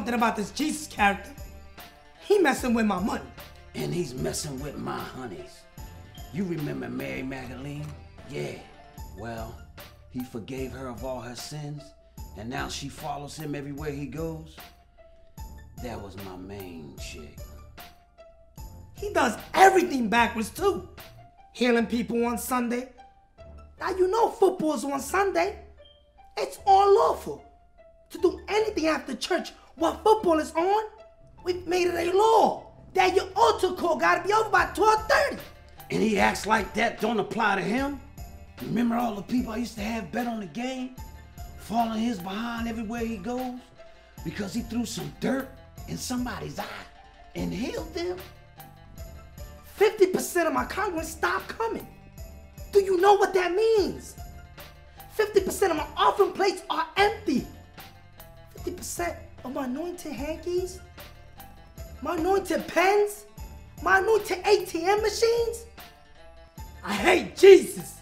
something about this Jesus character. He messing with my money. And he's messing with my honeys. You remember Mary Magdalene? Yeah. Well, he forgave her of all her sins, and now she follows him everywhere he goes. That was my main chick. He does everything backwards too. Healing people on Sunday. Now you know football's on Sunday. It's unlawful to do anything after church while football is on. We've made it a law that your altar call gotta be over by 12:30. And he acts like that don't apply to him? Remember all the people I used to have bet on the game? Falling his behind everywhere he goes? Because he threw some dirt in somebody's eye and healed them? 50% of my congregants stopped coming. Do you know what that means? 50% of my offering plates are empty. 50% of my anointed hankies, my anointed pens, my anointed ATM machines. I hate Jesus.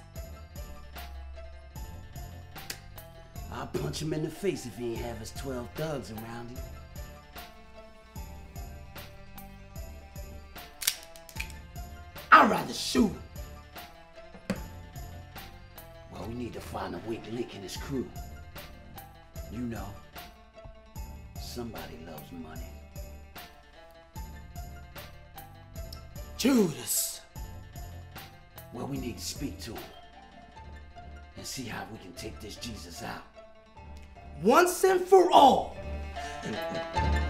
I'll punch him in the face if he ain't have his 12 thugs around him. I'd rather shoot him. Well, we need to find a weak link in his crew. You know, somebody loves money. Judas. Well, we need to speak to him and see how we can take this Jesus out. Once and for all.